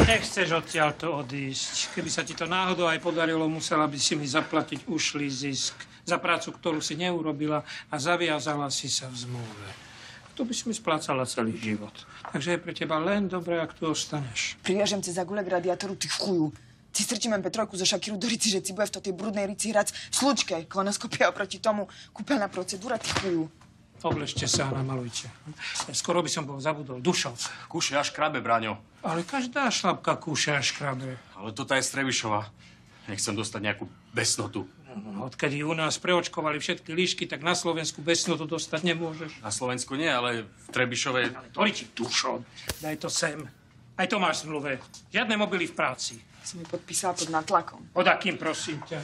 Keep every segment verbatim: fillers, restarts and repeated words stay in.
Nechceš odtiaľto odísť. Keby sa ti to náhodou aj podarilo, musela by si mi zaplatiť ušlý zisk za prácu, ktorú si neurobila a zaviazala si sa v zmluve. To by si mi splácala celý život. Takže je pre teba len dobré, ak tu ostaneš. Priviažem ci za gule k radiátoru, ty chuju. Ti strčím Petrojku zo Šakiru do rici, že ci bude v tej brudnej rici hrať v slučke. Kolonoskopia oproti tomu, kúpeľná procedúra, ty chuju. Obležte sa a namalujte. Skoro by som bol zabudol. Dušo. Kúše a škrabe, Braňo. Ale každá šlapka kúše a škrabe. Ale toto je Strebišova. Nechcem dostať nejakú besnotu. No, odkedy u nás preočkovali všetky líšky, tak na Slovensku besnotu dostať nemôžeš. Na Slovensku nie, ale v Trebišovej... Ale to ti, Dušo. Daj to sem. Aj to máš v zmluve. Žiadne mobily v práci. Si mi podpísala pod natlakom. Pod akým, prosím ťa?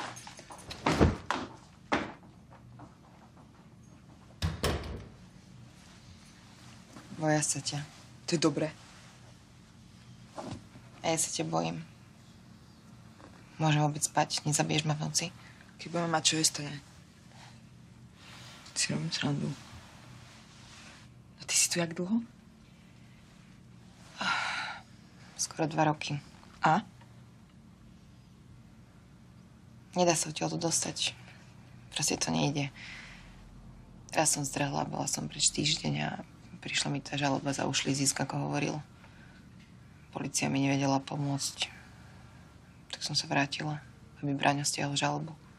Boja sa ťa. To je dobré. A ja sa ťa bojím. Môžem vôbec spať, nezabiješ ma v noci. Keď budeme mať čo jesť, to je. Ty si robím srandu. A ty si tu jak dlho? Skoro dva roky. A? Nedá sa odtiaľ to dostať. Proste to nejde. Teraz som zdrhla, bola som preč týždeň a prišla mi tá žaloba za ušlý zisk, ako hovoril. Polícia mi nevedela pomôcť. Tak som sa vrátila, aby Braňo stiahol žalobu.